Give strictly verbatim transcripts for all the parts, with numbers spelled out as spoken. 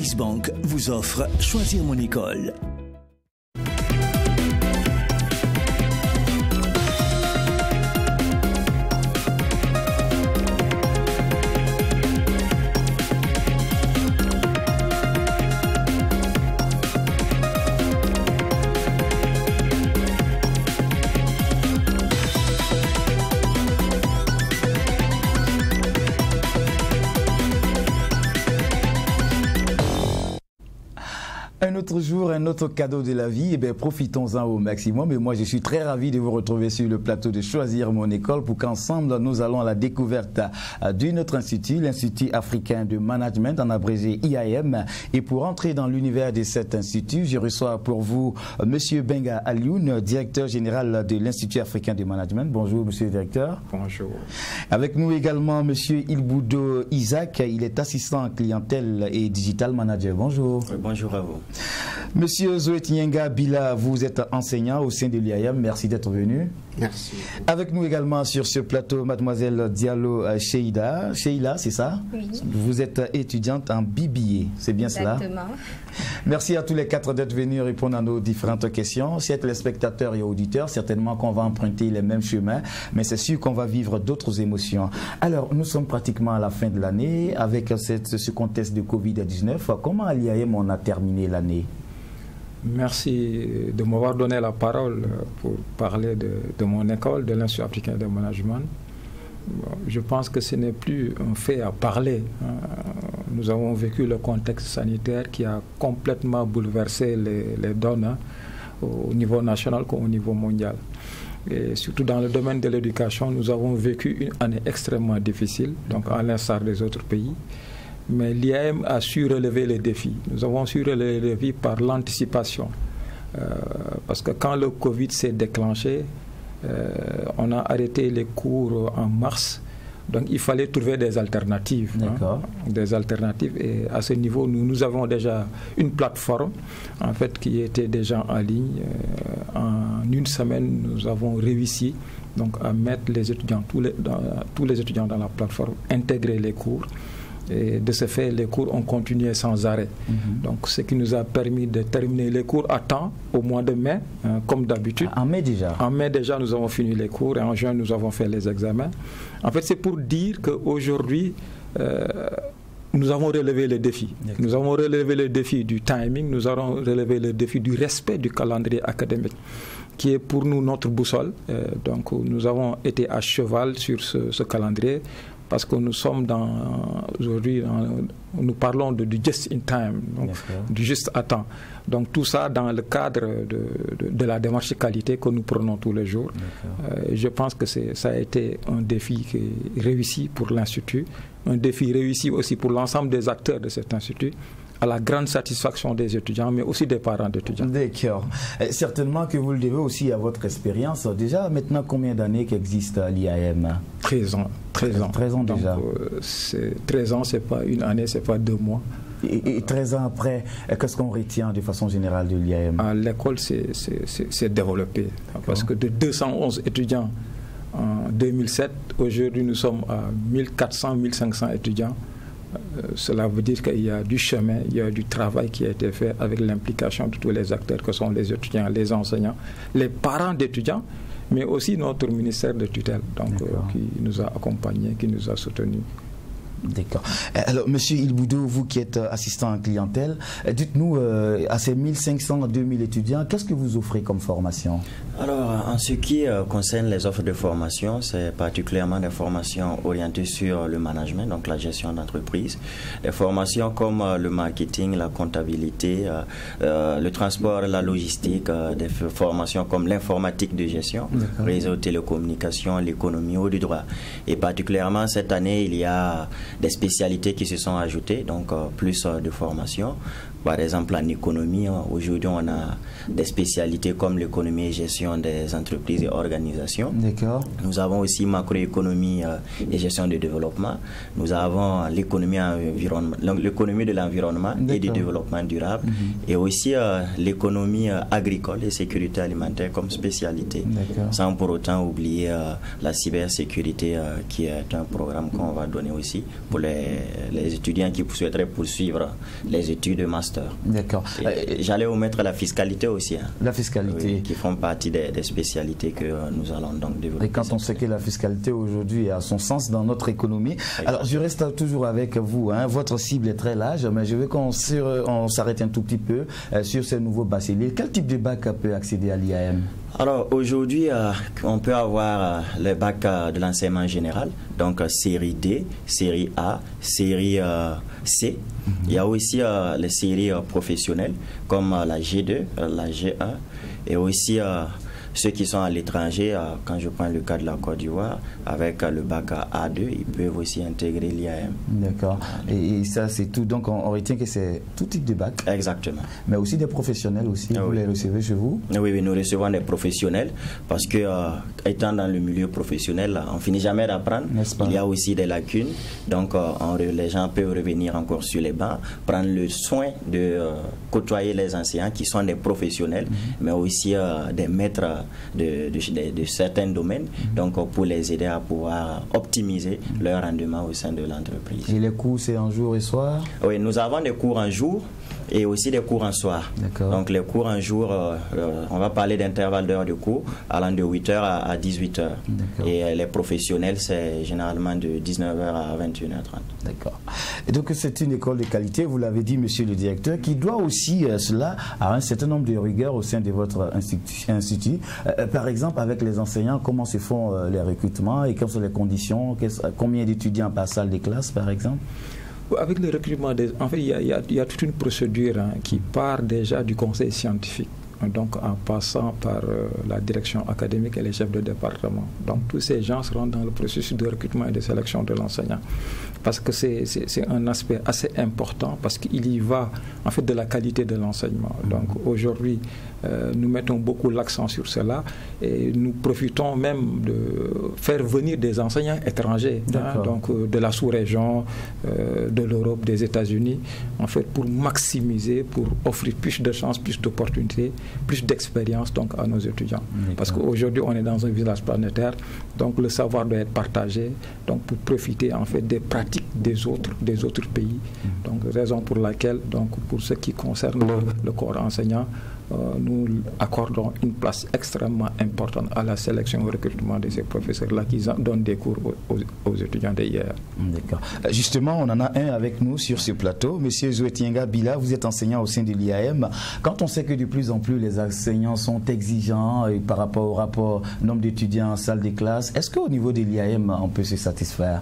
Swissbank vous offre Choisir mon école. Un autre jour, un autre cadeau de la vie, eh bien, profitons-en au maximum. Et moi, je suis très ravi de vous retrouver sur le plateau de Choisir mon école pour qu'ensemble, nous allons à la découverte d'un autre institut, l'Institut africain de management, en abrégé I A M. Et pour entrer dans l'univers de cet institut, je reçois pour vous M. Benga Alioune, directeur général de l'Institut africain de management. Bonjour, monsieur le directeur. Bonjour. Avec nous également M. Ilboudo Isaac, il est assistant clientèle et digital manager. Bonjour. Oui, bonjour à vous. Monsieur Zoetienga Bila, vous êtes enseignant au sein de l'I A M. Merci d'être venu. Merci. Avec nous également sur ce plateau, mademoiselle Diallo Sheila. Sheila, c'est ça? Oui. Vous êtes étudiante en B B A, c'est bien cela? Exactement. Merci à tous les quatre d'être venus répondre à nos différentes questions. Chers téléspectateurs et auditeurs, certainement qu'on va emprunter les mêmes chemins, mais c'est sûr qu'on va vivre d'autres émotions. Alors, nous sommes pratiquement à la fin de l'année avec cette, ce contexte de Covid dix-neuf. Comment à l'I A M on a terminé l'année? Merci de m'avoir donné la parole pour parler de, de mon école, de l'Institut africain de management. Bon, je pense que ce n'est plus un fait à parler. Nous avons vécu le contexte sanitaire qui a complètement bouleversé les, les donnes, hein, au niveau national comme au niveau mondial. Et surtout dans le domaine de l'éducation, nous avons vécu une année extrêmement difficile, donc à l'instar des autres pays. Mais l'I A M a su relever les défis. Nous avons su relever les défis par l'anticipation. Euh, parce que quand le Covid s'est déclenché, euh, on a arrêté les cours en mars. Donc il fallait trouver des alternatives. Hein, des alternatives. Et à ce niveau, nous, nous avons déjà une plateforme en fait, qui était déjà en ligne. Euh, en une semaine, nous avons réussi donc, à mettre les étudiants, tous les, dans, tous les étudiants dans la plateforme, intégrer les cours. Et de ce fait, les cours ont continué sans arrêt. Mm-hmm. Donc, ce qui nous a permis de terminer les cours à temps au mois de mai, hein, comme d'habitude. En mai déjà En mai déjà, nous avons fini les cours et en juin, nous avons fait les examens. En fait, c'est pour dire qu'aujourd'hui, euh, nous avons relevé les défis. Nous avons relevé le défi du timing, nous avons relevé le défi du respect du calendrier académique, qui est pour nous notre boussole. Euh, donc, nous avons été à cheval sur ce, ce calendrier. Parce que nous sommes dans, aujourd'hui, dans, nous parlons de, du just in time, donc, du juste à temps. Donc tout ça dans le cadre de, de, de la démarche de qualité que nous prenons tous les jours. Euh, je pense que c'est, ça a été un défi qui est réussi pour l'Institut, un défi réussi aussi pour l'ensemble des acteurs de cet Institut, à la grande satisfaction des étudiants, mais aussi des parents d'étudiants. D'accord. Certainement que vous le devez aussi à votre expérience. Déjà, maintenant, combien d'années qu'existe l'I A M? treize ans. treize ans. treize ans déjà. Donc, euh, c'est, treize ans, ce n'est pas une année, ce n'est pas deux mois. Et, et treize ans après, qu'est-ce qu'on retient de façon générale de l'I A M? À l'école, c'est développé. Parce que de deux cent onze étudiants en deux mille sept, aujourd'hui, nous sommes à mille quatre cents, mille cinq cents étudiants. Euh, cela veut dire qu'il y a du chemin, il y a du travail qui a été fait avec l'implication de tous les acteurs que sont les étudiants, les enseignants, les parents d'étudiants, mais aussi notre ministère de tutelle, donc, euh, qui nous a accompagnés, qui nous a soutenus. D'accord. Alors, monsieur Ilboudo, vous qui êtes assistant en clientèle, dites-nous, euh, à ces mille cinq cents à deux mille étudiants, qu'est-ce que vous offrez comme formation? Alors, en ce qui euh, concerne les offres de formation, c'est particulièrement des formations orientées sur le management, donc la gestion d'entreprise. Des formations comme euh, le marketing, la comptabilité, euh, euh, le transport, la logistique, euh, des formations comme l'informatique de gestion, réseau, télécommunications, l'économie ou du droit. Et particulièrement cette année, il y a des spécialités qui se sont ajoutées, donc euh, plus euh, de formation. Par exemple, en économie, aujourd'hui, on a des spécialités comme l'économie et gestion des entreprises et organisations. D'accord. Nous avons aussi macroéconomie euh, et gestion du développement. Nous avons l'économie l'économie de l'environnement et du développement durable. Mm-hmm. Et aussi euh, l'économie euh, agricole et sécurité alimentaire comme spécialité. Sans pour autant oublier euh, la cybersécurité euh, qui est un programme qu'on va donner aussi pour les, les étudiants qui souhaiteraient poursuivre les études de master. D'accord. J'allais omettre la fiscalité aussi. Hein, la fiscalité. Oui, qui font partie des, des spécialités que nous allons donc développer. Et quand on sait que la fiscalité aujourd'hui a son sens dans notre économie. Exactement. Alors je reste toujours avec vous. Hein. Votre cible est très large, mais je veux qu'on s'arrête un tout petit peu euh, sur ces nouveaux bacheliers. Quel type de bac peut accéder à l'I A M? Alors aujourd'hui, euh, on peut avoir euh, le bac euh, de l'enseignement général, donc euh, série D, série A, série euh, C. Mm-hmm. Il y a aussi euh, les séries euh, professionnelles comme euh, la G deux, euh, la G un et aussi euh, ceux qui sont à l'étranger, euh, quand je prends le cas de la Côte d'Ivoire, avec euh, le bac A deux, ils peuvent aussi intégrer l'I A M. D'accord. Et, et ça, c'est tout. Donc, on, on retient que c'est tout type de bac. Exactement. Mais aussi des professionnels aussi. Ah, vous oui. les recevez chez vous? Oui, oui, nous recevons des professionnels parce que, euh, étant dans le milieu professionnel, on ne finit jamais d'apprendre. Il y a aussi des lacunes. Donc, euh, on, les gens peuvent revenir encore sur les bancs, prendre le soin de euh, côtoyer les enseignants qui sont des professionnels, mm-hmm. mais aussi euh, des maîtres De, de, de, de certains domaines, mmh. donc pour les aider à pouvoir optimiser mmh. leur rendement au sein de l'entreprise. Et les cours, c'est en jour et soir? Oui, nous avons des cours en jour et aussi des cours en soir. Donc les cours en jour, euh, euh, on va parler d'intervalle d'heures de cours allant de huit heures à, à dix-huit heures. Et euh, les professionnels, c'est généralement de dix-neuf heures à vingt et une heures trente. D'accord. Et donc c'est une école de qualité, vous l'avez dit, monsieur le directeur, qui doit aussi euh, cela à un certain nombre de rigueurs au sein de votre institut. institut. Euh, par exemple, avec les enseignants, comment se font euh, les recrutements et quelles sont les conditions? Combien d'étudiants par salle de classe, par exemple? Avec le recrutement, des, en fait, il y, y, y a toute une procédure hein, qui part déjà du conseil scientifique, donc en passant par euh, la direction académique et les chefs de département. Donc tous ces gens seront dans le processus de recrutement et de sélection de l'enseignant. Parce que c'est un aspect assez important, parce qu'il y va en fait de la qualité de l'enseignement. Donc aujourd'hui, euh, nous mettons beaucoup l'accent sur cela et nous profitons même de faire venir des enseignants étrangers, hein, donc euh, de la sous-région, euh, de l'Europe, des États-Unis, en fait pour maximiser, pour offrir plus de chances, plus d'opportunités, plus d'expérience donc à nos étudiants. Parce qu'aujourd'hui, on est dans un village planétaire, donc le savoir doit être partagé, donc pour profiter en fait des pratiques des autres, des autres pays. Donc raison pour laquelle, donc pour ce qui concerne le, le corps enseignant, euh, nous accordons une place extrêmement importante à la sélection et au recrutement de ces professeurs-là qui donnent des cours aux, aux étudiants de I A M. D'accord. Justement, on en a un avec nous sur ce plateau. Monsieur Zouetienga Bila, vous êtes enseignant au sein de l'I A M. Quand on sait que de plus en plus les enseignants sont exigeants et par rapport au rapport nombre d'étudiants en salle de classe, est-ce qu'au niveau de l'I A M, on peut se satisfaire?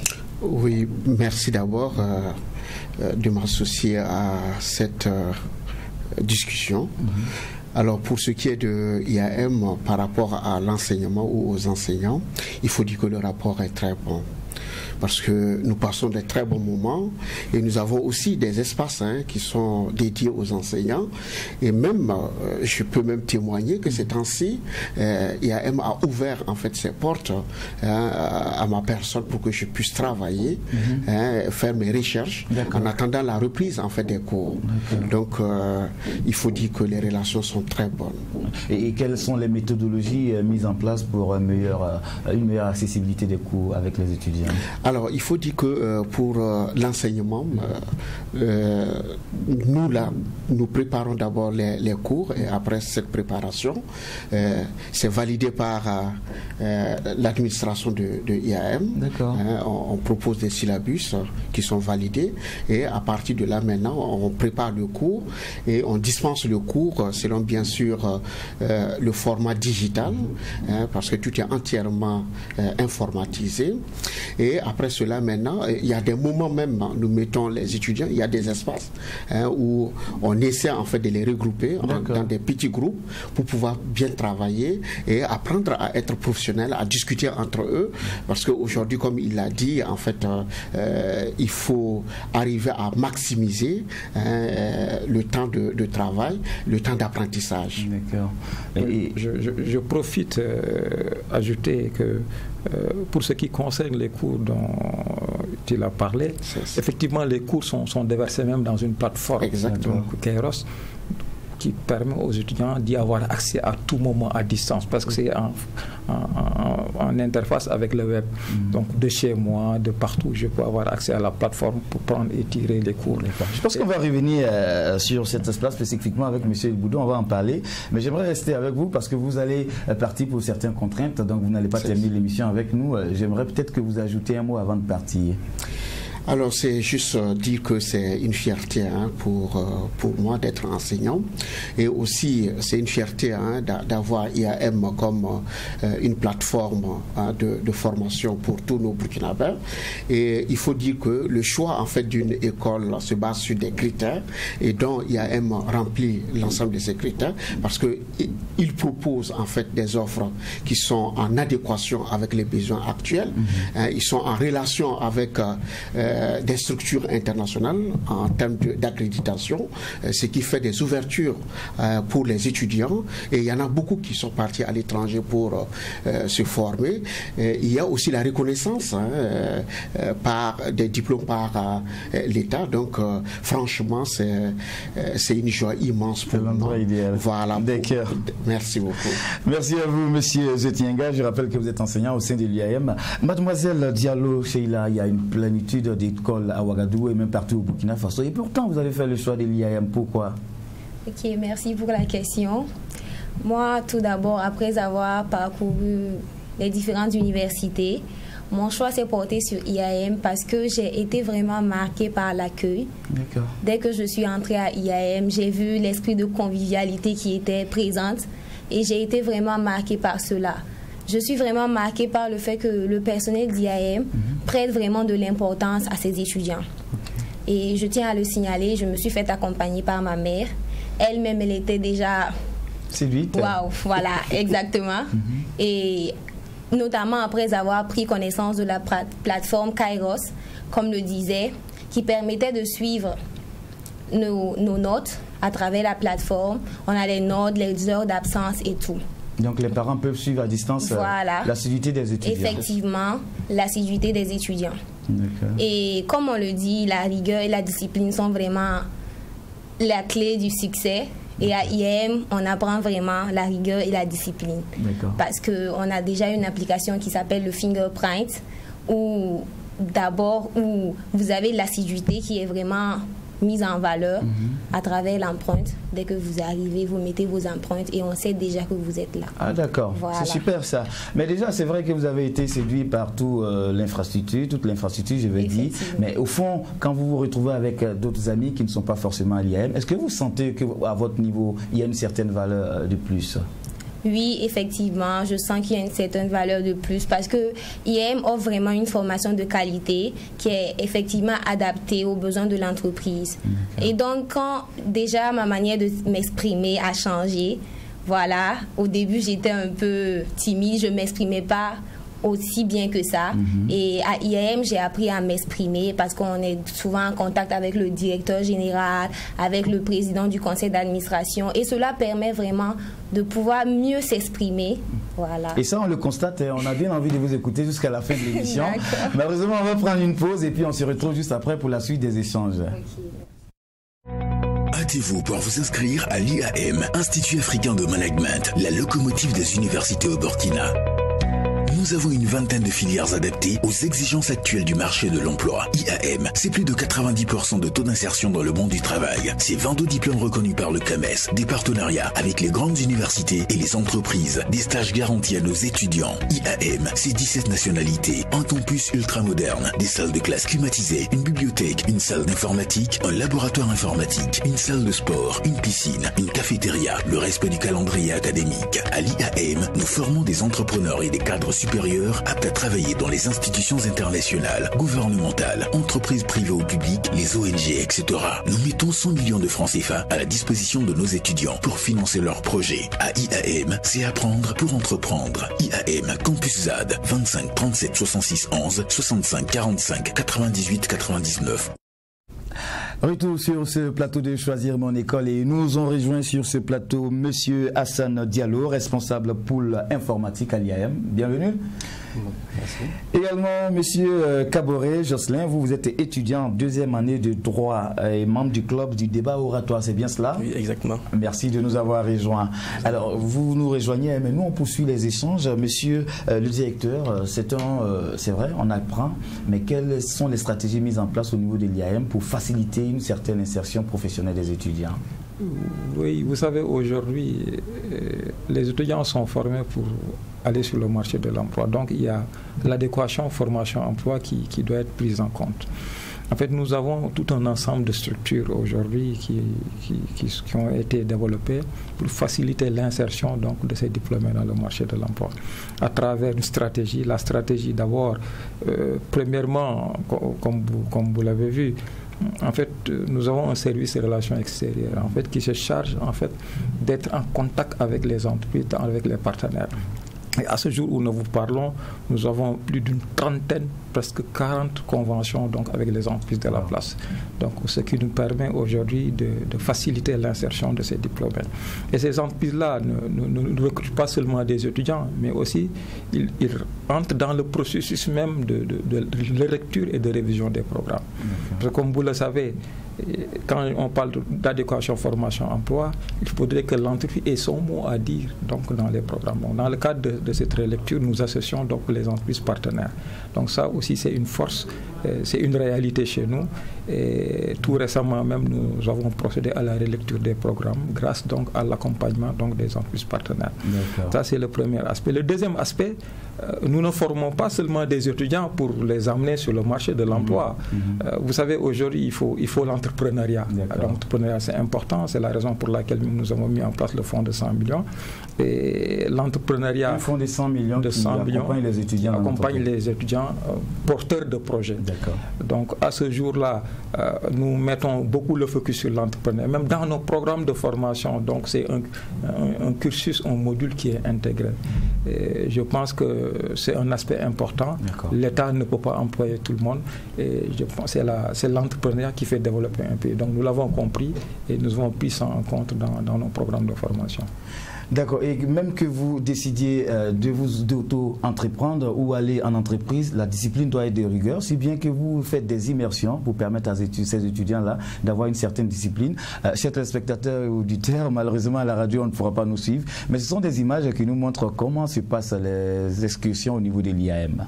Oui, merci d'abord euh, de m'associer à cette euh, discussion. Mm-hmm. Alors pour ce qui est de I A M par rapport à l'enseignement ou aux enseignants, il faut dire que le rapport est très bon. Parce que nous passons des très bons moments et nous avons aussi des espaces hein, qui sont dédiés aux enseignants. Et même, euh, je peux même témoigner que ces temps-ci, euh, I A M a ouvert en fait ses portes hein, à ma personne pour que je puisse travailler, mm-hmm. hein, faire mes recherches en attendant la reprise en fait des cours. Donc, euh, il faut dire que les relations sont très bonnes. Et, et quelles sont les méthodologies euh, mises en place pour un meilleur, euh, une meilleure accessibilité des cours avec les étudiants? Alors, il faut dire que euh, pour euh, l'enseignement, euh, euh, nous, là, nous préparons d'abord les, les cours et après cette préparation, euh, c'est validé par euh, l'administration de, de I A M. Hein, on, on propose des syllabus qui sont validés et à partir de là, maintenant, on prépare le cours et on dispense le cours selon, bien sûr, euh, le format digital, hein, parce que tout est entièrement euh, informatisé. Et après cela, maintenant, il y a des moments même, nous mettons les étudiants, il y a des espaces hein, où on essaie en fait de les regrouper en, dans des petits groupes pour pouvoir bien travailler et apprendre à être professionnels, à discuter entre eux, parce qu'aujourd'hui, comme il l'a dit, en fait, euh, il faut arriver à maximiser hein, euh, le temps de, de travail, le temps d'apprentissage. D'accord. Et je, je, je profite euh, ajouter que Euh, pour ce qui concerne les cours dont tu as parlé, effectivement les cours sont, sont déversés même dans une plateforme, donc Kairos. qui permet aux étudiants d'y avoir accès à tout moment à distance, parce que c'est en, en, en, en interface avec le web. Mmh. Donc de chez moi, de partout, je peux avoir accès à la plateforme pour prendre et tirer les cours. Je pense qu'on va revenir euh, sur cet espace spécifiquement avec M. Boudou, on va en parler, mais j'aimerais rester avec vous parce que vous allez euh, partir pour certaines contraintes, donc vous n'allez pas terminer l'émission avec nous. Euh, j'aimerais peut-être que vous ajoutiez un mot avant de partir. Alors c'est juste euh, dire que c'est une fierté hein, pour, euh, pour moi d'être enseignant, et aussi c'est une fierté hein, d'avoir I A M comme euh, une plateforme hein, de, de formation pour tous nos Burkinabés. Et il faut dire que le choix en fait d'une école se base sur des critères, et dont I A M remplit l'ensemble de ces critères parce que il propose en fait des offres qui sont en adéquation avec les besoins actuels. Mm-hmm. hein, ils sont en relation avec euh, des structures internationales en termes d'accréditation, ce qui fait des ouvertures euh, pour les étudiants, et il y en a beaucoup qui sont partis à l'étranger pour euh, se former. Et il y a aussi la reconnaissance hein, euh, par des diplômes par euh, l'État, donc euh, franchement c'est euh, c'est une joie immense pour l'endroit idéal. Voilà. Pour... Merci beaucoup. Merci à vous, Monsieur Zetienga. Je rappelle que vous êtes enseignant au sein de l'I A M. Mademoiselle Diallo, Sheila, il y a une plénitude d'écoles à Ouagadougou et même partout au Burkina Faso. Et pourtant, vous avez fait le choix de l'I A M. Pourquoi? Ok, merci pour la question. Moi, tout d'abord, après avoir parcouru les différentes universités, mon choix s'est porté sur I A M parce que j'ai été vraiment marquée par l'accueil. Dès que je suis entrée à I A M, j'ai vu l'esprit de convivialité qui était présente et j'ai été vraiment marquée par cela. Je suis vraiment marquée par le fait que le personnel d'I A M mm-hmm. prête vraiment de l'importance à ses étudiants. Okay. Et je tiens à le signaler, je me suis fait accompagner par ma mère. Elle-même, elle était déjà... séduite. Waouh, voilà, exactement. Mm-hmm. Et notamment après avoir pris connaissance de la plateforme Kairos, comme le disait, qui permettait de suivre nos, nos notes à travers la plateforme. On a les notes, les heures d'absence et tout. Donc les parents peuvent suivre à distance voilà. euh, l'assiduité des étudiants. Effectivement, l'assiduité des étudiants. Et comme on le dit, la rigueur et la discipline sont vraiment la clé du succès. Et à I A M, on apprend vraiment la rigueur et la discipline. Parce qu'on a déjà une application qui s'appelle le Fingerprint, où d'abord, où vous avez l'assiduité qui est vraiment mise en valeur mm-hmm. à travers l'empreinte. Dès que vous arrivez, vous mettez vos empreintes et on sait déjà que vous êtes là. Ah d'accord, voilà. C'est super ça. Mais déjà, c'est vrai que vous avez été séduit par tout euh, l'infrastructure, toute l'infrastructure, je vais dire. Mais au fond, quand vous vous retrouvez avec euh, d'autres amis qui ne sont pas forcément à l'I A M, est-ce que vous sentez qu'à votre niveau, il y a une certaine valeur euh, de plus? Oui, effectivement, je sens qu'il y a une certaine valeur de plus parce que I A M offre vraiment une formation de qualité qui est effectivement adaptée aux besoins de l'entreprise. Okay. Et donc, quand déjà ma manière de m'exprimer a changé, voilà, au début j'étais un peu timide, je ne m'exprimais pas aussi bien que ça. Mm-hmm. Et à I A M, j'ai appris à m'exprimer parce qu'on est souvent en contact avec le directeur général, avec le président du conseil d'administration. Et cela permet vraiment de pouvoir mieux s'exprimer. Voilà. Et ça, on le constate et on a bien envie de vous écouter jusqu'à la fin de l'émission. Malheureusement, on va prendre une pause et puis on se retrouve juste après pour la suite des échanges. Okay. Hâtez-vous pour vous inscrire à l'I A M, Institut africain de management, la locomotive des universités au Burkina. Nous avons une vingtaine de filières adaptées aux exigences actuelles du marché de l'emploi. I A M, c'est plus de quatre-vingt-dix pour cent de taux d'insertion dans le monde du travail. C'est vingt-deux diplômes reconnus par le C A M E S, des partenariats avec les grandes universités et les entreprises, des stages garantis à nos étudiants. I A M, c'est dix-sept nationalités, un campus ultra moderne, des salles de classe climatisées, une bibliothèque, une salle d'informatique, un laboratoire informatique, une salle de sport, une piscine, une cafétéria, le respect du calendrier académique. À l'I A M, nous formons des entrepreneurs et des cadres supérieurs aptes à travailler dans les institutions internationales, gouvernementales, entreprises privées ou publiques, les O N G, et cetera. Nous mettons cent millions de francs C F A à la disposition de nos étudiants pour financer leurs projets. À I A M, c'est apprendre pour entreprendre. I A M, Campus Z A D, vingt-cinq trente-sept soixante-six onze, soixante-cinq quarante-cinq quatre-vingt-dix-huit quatre-vingt-dix-neuf. Retour sur ce plateau de Choisir mon école et nous ont rejoint sur ce plateau Monsieur Hassan Diallo, responsable pôle informatique à l'I A M. Bienvenue. Merci. Également, Monsieur Kaboré Jocelyn, vous, vous êtes étudiant en deuxième année de droit et membre du club du débat oratoire, c'est bien cela? Oui, exactement. Merci de nous avoir rejoints. Alors, vous nous rejoignez, mais nous, on poursuit les échanges. Monsieur euh, le directeur, c'est un, euh, c'est vrai, on apprend, mais quelles sont les stratégies mises en place au niveau de l'I A M pour faciliter une certaine insertion professionnelle des étudiants? Oui, vous savez, aujourd'hui, les étudiants sont formés pour aller sur le marché de l'emploi. Donc, il y a l'adéquation formation-emploi qui, qui doit être prise en compte. En fait, nous avons tout un ensemble de structures aujourd'hui qui, qui, qui, qui ont été développées pour faciliter l'insertion donc, de ces diplômés dans le marché de l'emploi. À travers une stratégie, la stratégie d'abord, euh, premièrement, comme vous, comme vous l'avez vu, en fait, nous avons un service de relations extérieures en fait, qui se charge en fait, d'être en contact avec les entreprises, avec les partenaires. Et à ce jour où nous vous parlons, nous avons plus d'une trentaine, presque quarante conventions donc, avec les entreprises de la place. Donc, ce qui nous permet aujourd'hui de, de faciliter l'insertion de ces diplômés. Et ces entreprises-là ne, ne, ne recrutent pas seulement des étudiants, mais aussi ils, ils entrent dans le processus même de, de, de, de lecture et de révision des programmes. Parce que comme vous le savez, quand on parle d'adéquation formation-emploi, il faudrait que l'entreprise ait son mot à dire donc, dans les programmes. Donc, dans le cadre de, de cette relecture, nous associons donc, les entreprises partenaires. Donc ça aussi, c'est une force, euh, c'est une réalité chez nous. Et tout récemment même, nous avons procédé à la relecture des programmes grâce donc, à l'accompagnement donc, des entreprises partenaires. Ça, c'est le premier aspect. Le deuxième aspect, euh, nous ne formons pas seulement des étudiants pour les amener sur le marché de l'emploi. Mmh. Euh, vous savez, aujourd'hui, il faut, il faut l'entrepreneuriat. L'entrepreneuriat, c'est important. C'est la raison pour laquelle nous avons mis en place le fonds de cent millions. Et l'entrepreneuriat... Le fonds de cent millions de cent millions accompagne les étudiants. Accompagne les étudiants euh, porteurs de projets. Donc, à ce jour-là, euh, nous mettons beaucoup le focus sur l'entrepreneuriat. Même dans nos programmes de formation, donc c'est un, un, un cursus, un module qui est intégré. Et je pense que c'est un aspect important. L'État ne peut pas employer tout le monde. Et je pense que c'est l'entrepreneuriat qui fait développer un pays. Donc, nous l'avons compris et nous avons pris ça en compte dans, dans nos programmes de formation. D'accord. Et même que vous décidiez euh, de vous d'auto-entreprendre ou aller en entreprise, la discipline doit être de rigueur, si bien que vous faites des immersions pour permettre à ces étudiants-là d'avoir une certaine discipline. Euh, chers téléspectateurs et auditeurs, malheureusement à la radio on ne pourra pas nous suivre, mais ce sont des images qui nous montrent comment se passent les excursions au niveau de l'I A M.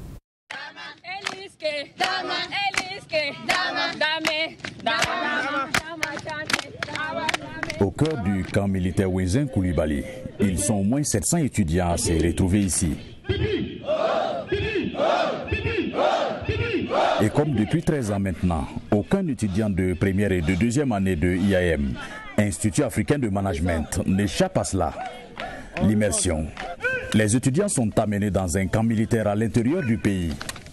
Au cœur du camp militaire Wezin Koulibaly, ils sont au moins sept cents étudiants à se retrouver ici. Et comme depuis treize ans maintenant, aucun étudiant de première et de deuxième année de I A M, Institut africain de management, n'échappe à cela. L'immersion. Les étudiants sont amenés dans un camp militaire à l'intérieur du pays.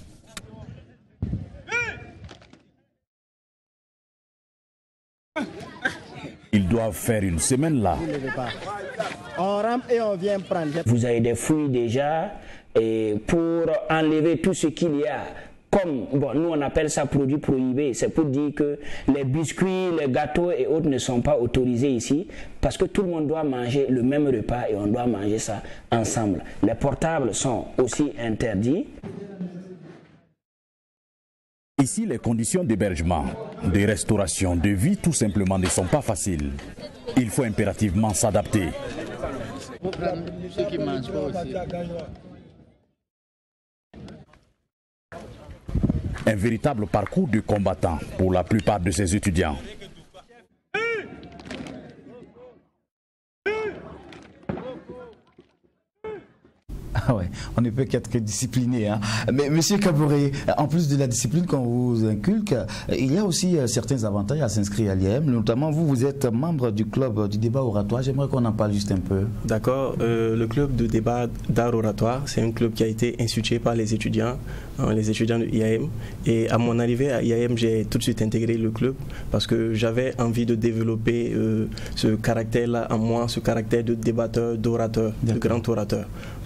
Ils doivent faire une semaine là. On rampe et on vient prendre. Vous avez des fouilles déjà et pour enlever tout ce qu'il y a. Comme, bon, nous on appelle ça produits prohibés, c'est pour dire que les biscuits, les gâteaux et autres ne sont pas autorisés ici parce que tout le monde doit manger le même repas et on doit manger ça ensemble. Les portables sont aussi interdits. Ici, les conditions d'hébergement, de restauration, de vie tout simplement ne sont pas faciles. Il faut impérativement s'adapter. Un véritable parcours de combattant pour la plupart de ces étudiants. Ah ouais, on ne peut qu'être discipliné. Hein. Mais Monsieur Kaboré, en plus de la discipline qu'on vous inculque, il y a aussi certains avantages à s'inscrire à l'I A M. Notamment, vous, vous êtes membre du club du débat oratoire. J'aimerais qu'on en parle juste un peu. D'accord. Euh, le club de débat d'art oratoire, c'est un club qui a été institué par les étudiants, hein, les étudiants de I A M. Et à mon arrivée à I A M, j'ai tout de suite intégré le club parce que j'avais envie de développer euh, ce caractère-là en moi, ce caractère de débatteur, d'orateur, de grand orateur. Voilà. Et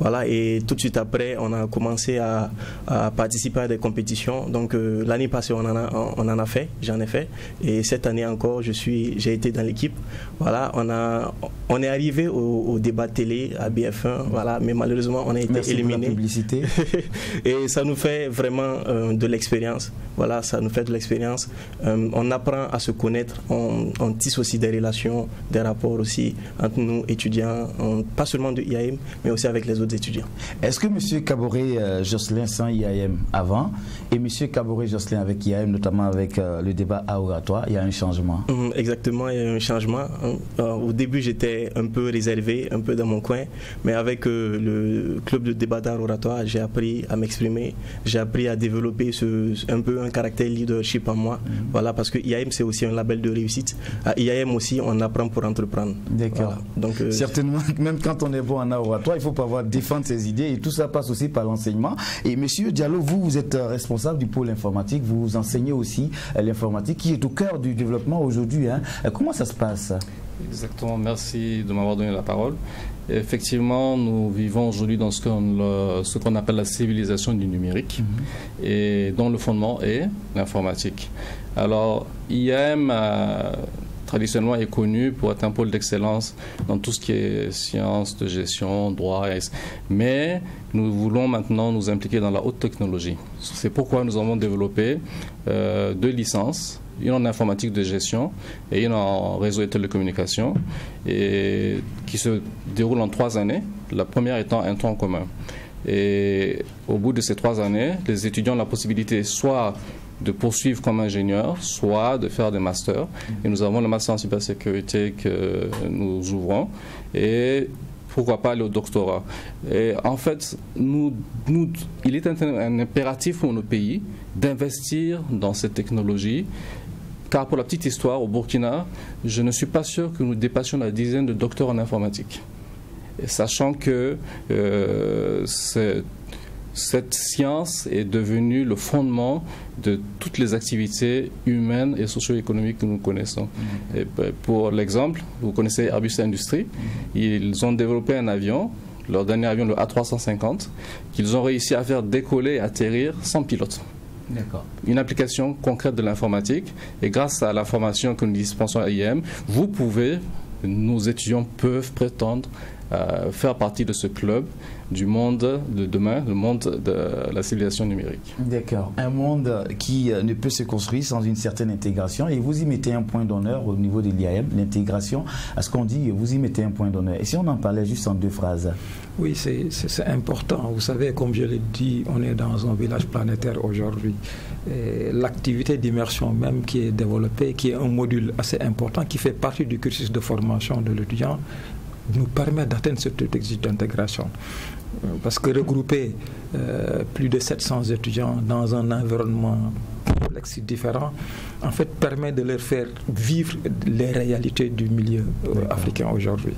Et tout de suite après, on a commencé à, à participer à des compétitions. Donc euh, l'année passée, on en a, on en a fait, j'en ai fait. Et cette année encore, je suis, j'ai été dans l'équipe. Voilà, on a, on est arrivé au, au débat télé à B F un. Voilà, mais malheureusement, on a été Merci éliminé. Pour la publicité. Et ça nous fait vraiment euh, de l'expérience. Voilà, ça nous fait de l'expérience. Euh, on apprend à se connaître. On, on tisse aussi des relations, des rapports aussi entre nous étudiants, on, pas seulement de I A M, mais aussi avec les autres étudiants. Est-ce que M. Kaboré euh, Jocelyn sans I A M avant et M. Kaboré Jocelyn avec I A M, notamment avec euh, le débat à oratoire, il y a un changement? Mmh, exactement, il y a un changement. Euh, au début, j'étais un peu réservé, un peu dans mon coin, mais avec euh, le club de débat d'art oratoire, j'ai appris à m'exprimer, j'ai appris à développer ce, un peu un caractère leadership en moi. Mmh. Voilà, parce que I A M, c'est aussi un label de réussite. À I A M aussi, on apprend pour entreprendre. D'accord. Voilà. Donc, euh, certainement, même quand on est bon en art oratoire, il faut pouvoir défendre ses idées et tout ça passe aussi par l'enseignement. Et Monsieur Diallo, vous, vous êtes responsable du pôle informatique, vous enseignez aussi l'informatique qui est au cœur du développement aujourd'hui. Hein. Comment ça se passe? Exactement, merci de m'avoir donné la parole. Effectivement, nous vivons aujourd'hui dans ce qu'on ce qu'on appelle la civilisation du numérique, mmh. et dont le fondement est l'informatique. Alors, I A M a traditionnellement est connu pour être un pôle d'excellence dans tout ce qui est sciences de gestion, droit, mais nous voulons maintenant nous impliquer dans la haute technologie. C'est pourquoi nous avons développé euh, deux licences, une en informatique de gestion et une en réseau et télécommunications, et qui se déroulent en trois années, la première étant un tronc commun. Et au bout de ces trois années, les étudiants ont la possibilité soit de poursuivre comme ingénieur, soit de faire des masters. Et nous avons le master en cybersécurité que nous ouvrons. Et pourquoi pas aller au doctorat. Et en fait, nous, nous, il est un, un impératif pour nos pays d'investir dans cette technologie. Car pour la petite histoire, au Burkina, je ne suis pas sûr que nous dépassions la dizaine de docteurs en informatique. Et sachant que euh, c'est... cette science est devenue le fondement de toutes les activités humaines et socio-économiques que nous connaissons. Mmh. Et pour l'exemple, vous connaissez Airbus Industrie. Mmh. Ils ont développé un avion, leur dernier avion, le A trois cent cinquante, qu'ils ont réussi à faire décoller et atterrir sans pilote. D'accord. Une application concrète de l'informatique. Et grâce à la formation que nous dispensons à I A M, vous pouvez, nos étudiants peuvent prétendre Euh, faire partie de ce club du monde de demain, le monde de la civilisation numérique. D'accord. Un monde qui euh, ne peut se construire sans une certaine intégration, et vous y mettez un point d'honneur au niveau de l'I A M, l'intégration. À ce qu'on dit, vous y mettez un point d'honneur. Et si on en parlait juste en deux phrases? Oui, c'est important. Vous savez, comme je l'ai dit, on est dans un village planétaire aujourd'hui. L'activité d'immersion même qui est développée, qui est un module assez important, qui fait partie du cursus de formation de l'étudiant, nous permet d'atteindre cet objectif d'intégration. Parce que regrouper euh, plus de sept cents étudiants dans un environnement complexe et différent, en fait, permet de leur faire vivre les réalités du milieu euh, africain aujourd'hui.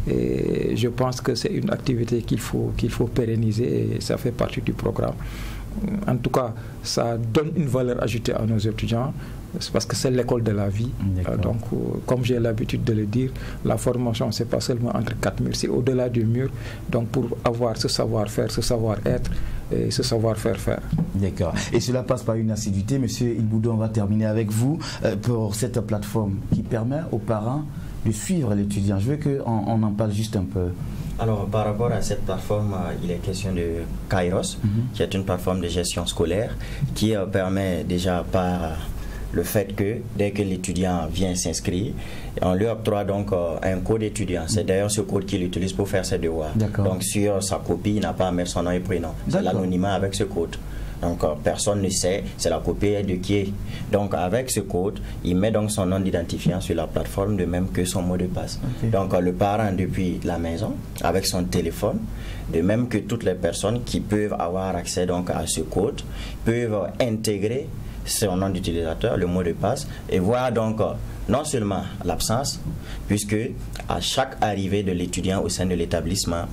Et je pense que c'est une activité qu'il faut, qu'il faut pérenniser, et ça fait partie du programme. En tout cas, ça donne une valeur ajoutée à nos étudiants, parce que c'est l'école de la vie. Donc, comme j'ai l'habitude de le dire, la formation, c'est pas seulement entre quatre murs, c'est au-delà du mur. Donc, pour avoir ce savoir-faire, ce savoir-être et ce savoir-faire faire. D'accord. Et cela passe par une assiduité. Monsieur Ilboudou, on va terminer avec vous euh, pour cette plateforme qui permet aux parents de suivre l'étudiant. Je veux qu'on on en parle juste un peu. Alors, par rapport à cette plateforme, euh, il est question de Kairos, mm-hmm. qui est une plateforme de gestion scolaire qui euh, permet déjà par... Euh, le fait que dès que l'étudiant vient s'inscrire, on lui octroie donc euh, un code étudiant. C'est d'ailleurs ce code qu'il utilise pour faire ses devoirs. Donc sur sa copie, il n'a pas à mettre son nom et prénom. C'est l'anonymat avec ce code. Donc euh, personne ne sait, c'est la copie de qui est. Donc avec ce code, il met donc son nom d'identifiant sur la plateforme, de même que son mot de passe. Okay. Donc euh, le parent depuis la maison, avec son téléphone, de même que toutes les personnes qui peuvent avoir accès donc à ce code, peuvent intégrer son nom d'utilisateur, le mot de passe, et voir donc euh, non seulement l'absence, puisque à chaque arrivée de l'étudiant au sein de l'établissement,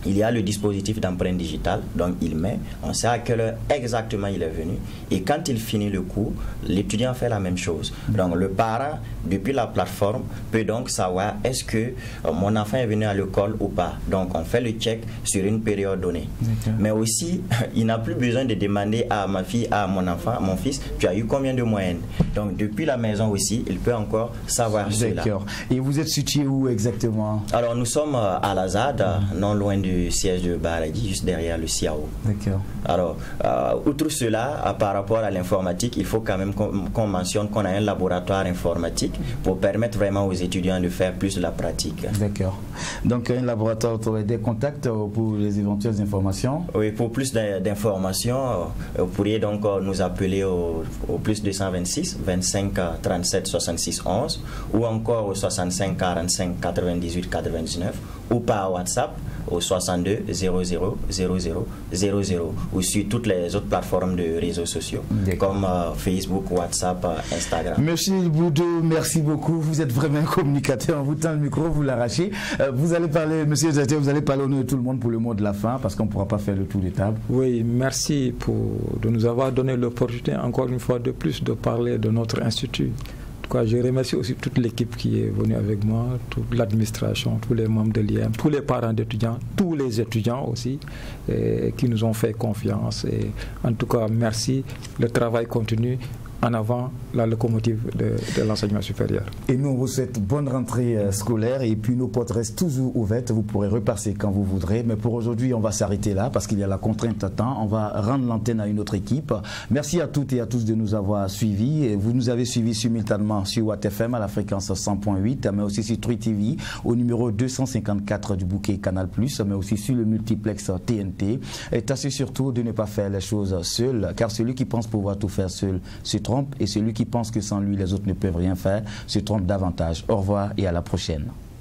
il y a le dispositif d'empreinte digitale, donc il met, on sait à quelle heure exactement il est venu, et quand il finit le cours, l'étudiant fait la même chose. Donc le parent, depuis la plateforme, peut donc savoir est-ce que euh, mon enfant est venu à l'école ou pas. Donc on fait le check sur une période donnée. Mais aussi, il n'a plus besoin de demander à ma fille, à mon enfant, à mon fils, tu as eu combien de moyenne. Donc depuis la maison aussi, il peut encore savoir cela. D'accord. Et vous êtes situé où exactement? Alors nous sommes à la Z A D, mmh. non loin du siège de Baradi, juste derrière le C I A O. D'accord. Alors, euh, outre cela, euh, par rapport à l'informatique, il faut quand même qu'on qu'on mentionne qu'on a un laboratoire informatique pour permettre vraiment aux étudiants de faire plus de la pratique. D'accord. Donc un laboratoire, vous aurez des contacts pour les éventuelles informations? Oui, pour plus d'informations, vous pourriez donc nous appeler au, au plus deux cent vingt-six, vingt-cinq, trente-sept, soixante-six, onze ou encore au soixante-cinq, quarante-cinq, quatre-vingt-dix-huit, quatre-vingt-dix-neuf ou par WhatsApp au soixante-deux, zéro zéro, zéro zéro, zéro zéro ou sur toutes les autres plateformes de réseaux sociaux comme euh, Facebook, WhatsApp, euh, Instagram. Monsieur Boudou, merci beaucoup. Vous êtes vraiment un communicateur. On vous tend le micro, vous l'arrachez. Euh, vous allez parler, monsieur Zate, vous allez parler au nom de tout le monde pour le mot de la fin parce qu'on ne pourra pas faire le tour des tables. Oui, merci pour, de nous avoir donné l'opportunité encore une fois de plus de parler de notre institut. Je remercie aussi toute l'équipe qui est venue avec moi, toute l'administration, tous les membres de l'I A M, tous les parents d'étudiants, tous les étudiants aussi, et, qui nous ont fait confiance. Et, en tout cas, merci. Le travail continue. En avant la locomotive de, de l'enseignement supérieur. Et nous, on vous souhaite bonne rentrée euh, scolaire et puis nos portes restent toujours ouvertes. Vous pourrez repasser quand vous voudrez. Mais pour aujourd'hui, on va s'arrêter là parce qu'il y a la contrainte à temps. On va rendre l'antenne à une autre équipe. Merci à toutes et à tous de nous avoir suivis. Et vous nous avez suivis simultanément sur Watt F M à la fréquence cent point huit, mais aussi sur True T V au numéro deux cent cinquante-quatre du bouquet Canal plus, mais aussi sur le multiplex T N T. Et tâchez surtout de ne pas faire les choses seul, car celui qui pense pouvoir tout faire seul se trompe. Et celui qui pense que sans lui les autres ne peuvent rien faire se trompe davantage. Au revoir et à la prochaine.